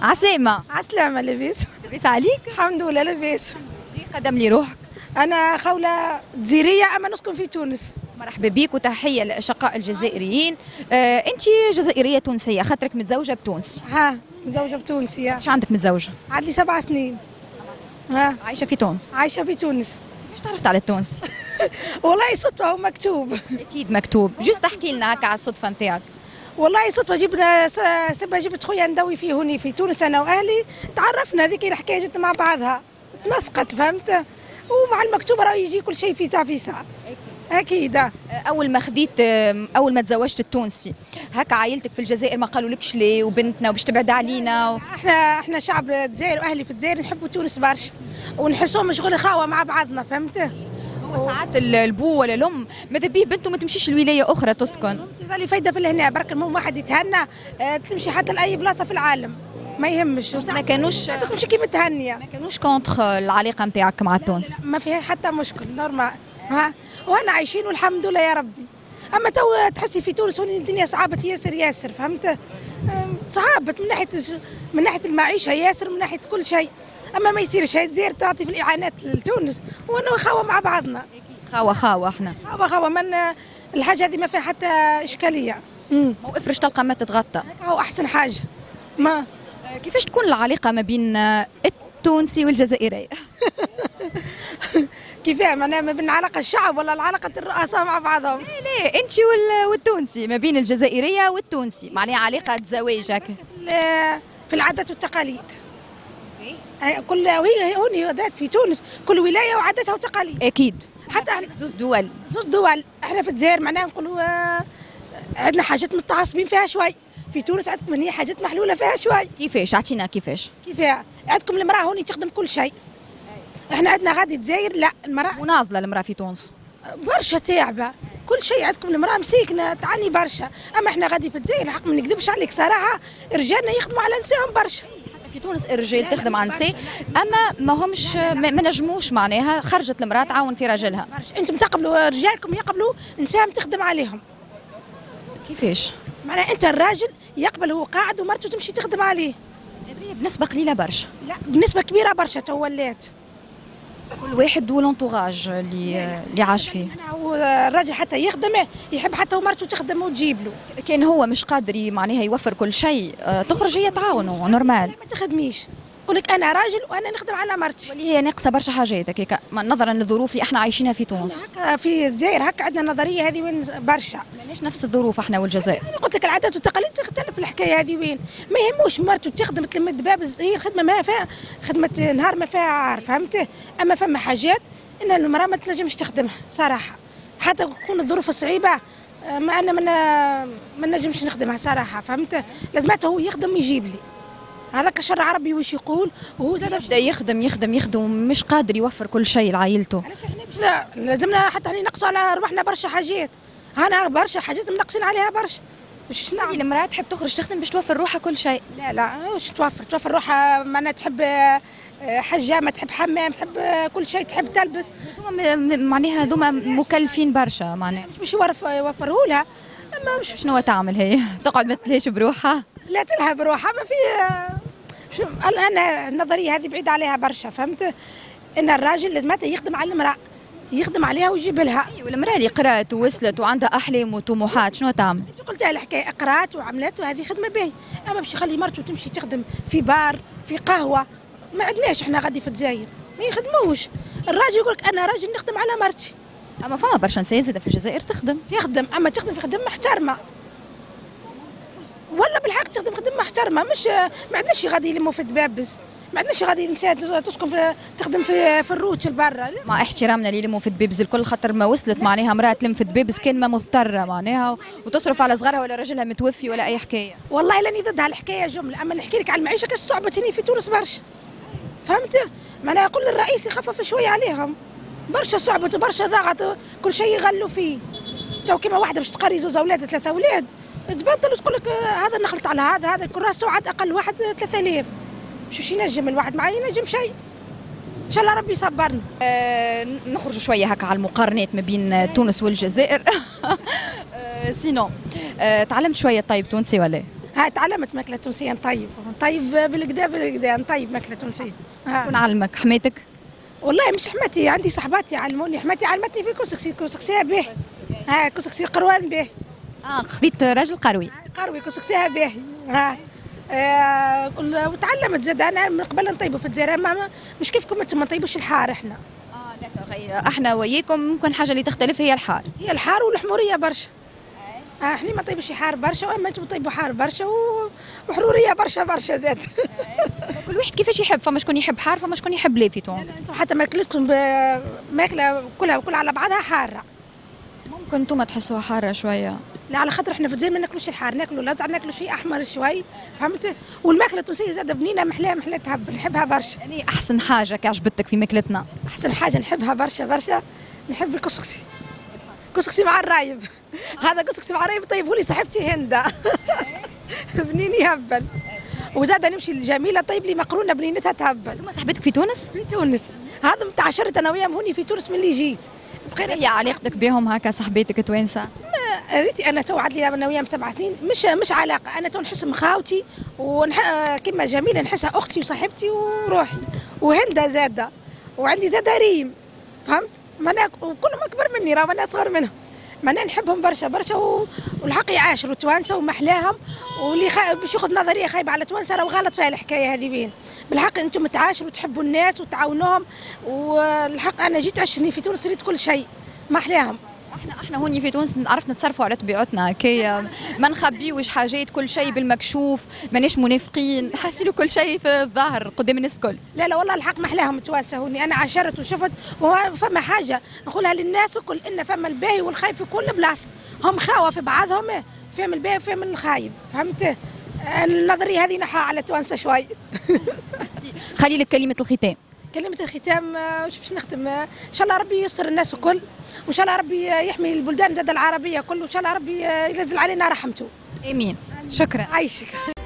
عسلامة. عسلامة. لاباس؟ لاباس عليك؟ الحمد لله لاباس. قدم لي روحك. أنا خولة جزيرية أما نسكن في تونس. مرحبا بك وتحية للأشقاء الجزائريين. أنت جزائرية تونسية خاطرك متزوجة بتونس. ها متزوجة بتونسية. ايش عندك متزوجة؟ عندي 7 سنين. ها عايشة في تونس. عايشة في تونس. كيفاش تعرفت على التونسي؟ والله صدفة ومكتوب. أكيد مكتوب، جوست احكي لنا هكا على الصدفة نتاعك. والله صدفة جبنا سبة جبت خويا ندوي فيه هوني في تونس أنا وأهلي، تعرفنا هذيك الحكاية جت مع بعضها نسقط فهمت، ومع المكتوب راه يجي كل شيء في ساعة في ساعة. أكيد. أول ما تزوجت التونسي هكا عائلتك في الجزائر ما قالوا لكش ليه وبنتنا وباش تبعد علينا احنا شعب الجزائر واهلي في الجزائر نحبوا تونس برشا ونحسوهم شغل خاوه مع بعضنا فهمت. هو ساعات البو ولا الام ماذا بيه بنته ما تمشيش لولايه اخرى تسكن. تظلي فايده في هنا برك المهم واحد يتهنى تمشي حتى لاي بلاصه في العالم ما يهمش. ما كانوش تمشي كي متهنيه. ما كانوش كونتخ العلاقه نتاعك مع التونس. ما فيها حتى مشكل نورمال. ها وانا عايشين والحمد لله يا ربي. اما تو تحسي في تونس الدنيا صعبت ياسر فهمت، صعبت من ناحيه المعيشه ياسر من ناحيه كل شيء. اما ما يصيرش هاي الجزائر تعطي في الاعانات لتونس وانا خاوه مع بعضنا. خاوه احنا خاوه من الحاجه هذه ما فيها حتى اشكاليه. افرش تلقى ما تتغطى هو احسن حاجه. ما كيفاش تكون العلاقه ما بين التونسي والجزائري؟ كيفاه معناها ما بين علاقه الشعب ولا العلاقه الرؤساء مع بعضهم؟ لا انت والتونسي ما بين الجزائريه والتونسي معناها علاقه زواج هكا في العادات والتقاليد. كل وهي هوني في تونس كل ولايه وعاداتها وتقاليد. اكيد حتى احنا زوز دول احنا في الجزائر معناها نقولوا عندنا حاجات متعصبين فيها شوي. في تونس عندكم هي حاجات محلوله فيها شوي. كيفاش اعطينا كيفاش عندكم المراه هوني تخدم كل شيء. احنا عندنا غادي الجزائر لا المراه مناضله المراه في تونس برشا تعبه كل شيء. عندكم المراه مسيكنه تعاني برشا. اما احنا غادي في الجزائر حق ما نكذبش عليك صراحه رجالنا يخدموا على نسائهم برشا. في تونس الرجال تخدم على النساء اما ما همش ما نجموش معناها خرجت المراه تعاون في راجلها. انتم تقبلوا رجالكم يقبلوا نسائهم تخدم عليهم. كيفاش؟ معناها انت الراجل يقبل هو قاعد ومرته تمشي تخدم عليه. بنسبه قليله برشا. لا بنسبه كبيره برشا تو ولات. كل واحد والانتوراج اللي عاش فيه. الراجل حتى يخدم يحب حتى ومرته تخدم وتجيب له. كان هو مش قادر معناها يوفر كل شيء تخرج هي تعاونوا نورمال. ما تخدميش يقول لك انا راجل وانا نخدم على مرتي. واللي هي ناقصه برشا حاجات هكاك نظرا للظروف اللي احنا عايشينها في تونس. هكا في الجزائر هكا عندنا نظريه هذه وين برشا. ماناش نفس الظروف احنا والجزائر. انا قلت لك العادات والتقاليد تختلف الحكايه هذه وين. ما يهموش مرته تخدم تلم دبابز هي الخدمه ما فيها خدمه نهار ما فيها عار فهمت. اما فما حاجات ان المراه ما تنجمش تخدمها صراحه حتى تكون الظروف صعيبه. ما انا ما نجمش نخدمها صراحه فهمت. لازمته هو يخدم ويجيب لي. هذاك الشرع العربي واش يقول وهو زاد يبدا يخدم مش قادر يوفر كل شيء لعائلته. علاش احنا لا لازمنا حتى نقصوا على رواحنا برشا حاجات. انا برشا حاجات منقصين عليها برشا. واش نعمل؟ المراه تحب تخرج تخدم باش توفر روحها كل شيء. لا واش توفر روحها معناها تحب حجامه تحب حمام تحب كل شيء تحب تلبس. معناها هذوما مكلفين برشا معناها مش يوفروا لها. اما شنو تعمل هي؟ تقعد ما تلهاش بروحها؟ لا تلهى بروحها ما في. انا النظريه هذه بعيده عليها برشا فهمت. ان الراجل لازمته يخدم على المراه يخدم عليها ويجيب لها. والمراه اللي قرات ووصلت وعندها احلام وطموحات شنو تعمل؟ انت قلتها الحكايه قرات وعملت وهذه خدمه باهي. اما باش يخلي مرته تمشي تخدم في بار في قهوه ما عندناش احنا غادي في الجزائر ما يخدموش. الراجل يقول لك انا راجل نخدم على مرتي. اما فما برشا نساء زاده في الجزائر تخدم اما تخدم في خدمه محترمه ولا بالحق تخدم خدمه محترمه. مش ما عندناش غادي يلموا في الدبابز ما عندناش غادي نساء تسكن تخدم في الروتش برا. مع احترامنا اللي يلموا في الدبابز الكل خاطر ما وصلت معناها امراه تلم في الدبابز كان ما مضطره معناها وتصرف على صغارها ولا راجلها متوفي ولا اي حكايه. والله لاني ضد هالحكايه جمله. اما نحكي لك على المعيشه كاش صعبه هنا في تونس برشا فهمت. معناها يقول الرئيس يخفف شويه عليهم برشا صعبة وبرشا ضغط كل شيء يغلوا فيه. تو كيما واحده باش تقري زوج اولاد 3 اولاد تبدل وتقول لك هذا نخلط على هذا كراسه وعاد اقل واحد 3000 باش ينجم الواحد ما ينجم شيء. ان شاء الله ربي يصبرنا. نخرج شويه هكا على المقارنات ما بين تونس والجزائر. سينو تعلمت شويه طيب تونسي ولا؟ هاي تعلمت ماكله تونسيه نطيب بالكدا نطيب ماكله تونسيه. شكون علمك؟ حماتك؟ والله مش حماتي، عندي صحباتي علموني. حماتي علمتني في كسكسي به. ها كسكسي قروان به. خذيت راجل قروي. قروي كسكسيها به. ها وتعلمت زاد. انا من قبل نطيبوا في الجزائر مش كيفكم انتم ما نطيبوش الحار احنا. احنا وياكم ممكن حاجه اللي تختلف هي الحار. هي الحار والحموريه برشا. احنا ما نطيبوش حار برشا، واما انتم تطيبوا حار برشا وحروريه برشا زاد. كل واحد كيفاش يحب، فما شكون يحب حار فما شكون يحب لا في تونس. انتم حتى ماكلتكم ماكله كلها على بعضها حاره. ممكن انتم تحسوها حاره شويه. لا على خاطر احنا في الجزائر ما ناكلوش الحار، ناكلوا لازع، ناكلوا شيء احمر شوي، فهمت؟ والماكله التونسيه زاده بنينه محلاه تهب، نحبها برشا. يعني احسن حاجه كعجبتك في ماكلتنا؟ احسن حاجه نحبها برشا نحب الكسكسي. كسكسي مع الرايب. هذا كسكسي مع الرايب طيبوا لي صاحبتي هندا. بنين يهبل. وزاده نمشي للجميله طيب لي مقرونه بنينتها تهبل. هما صاحبتك في تونس؟ في تونس. هذا متاع عشرت انا وياهم هوني في تونس من اللي جيت. هي علاقتك بهم هكا صاحباتك توانسه؟ ريتي انا تو عاد لي انا وياهم 7 سنين، مش علاقه، انا تو نحسهم خاوتي كما جميله نحسها اختي وصاحبتي وروحي. وهندا زاده، وعندي زاده ريم، فهمت؟ وكلهم اكبر مني، راه انا اصغر منهم. معناها نحبهم برشا والحق يعاشروا توانسه ومحلاهم. واللي باش ياخذ نظريه خايبه على توانسه راه غلط فيها الحكايه هذه بين. بالحق انتم تعاشروا وتحبوا الناس وتعاونوهم. والحق انا جيت عشني في تونس ريت كل شيء محلاهم. احنا هوني في تونس عرفنا نتصرفوا على طبيعتنا هكايا، ما نخبيوش حاجات، كل شيء بالمكشوف، ماناش منافقين، حاسيلو كل شيء في الظاهر قدام الناس الكل. لا والله الحق محلاهم التوانسه هوني، انا عاشرت وشفت. وفما حاجه نقولها للناس الكل، ان فما الباهي والخايب في كل بلاصه، هم خاوه في بعضهم، فهم الباهي وفهم الخايب، فهمت؟ النظريه هذه نحاها على التوانسه شوي. خلي لك كلمه الختام. كلمة الختام باش نختم، ان شاء الله ربي يستر الناس الكل، وان شاء الله ربي يحمي البلدان زاد العربيه كل، وان شاء الله ربي ينزل علينا رحمته. امين. شكرا. عايشك.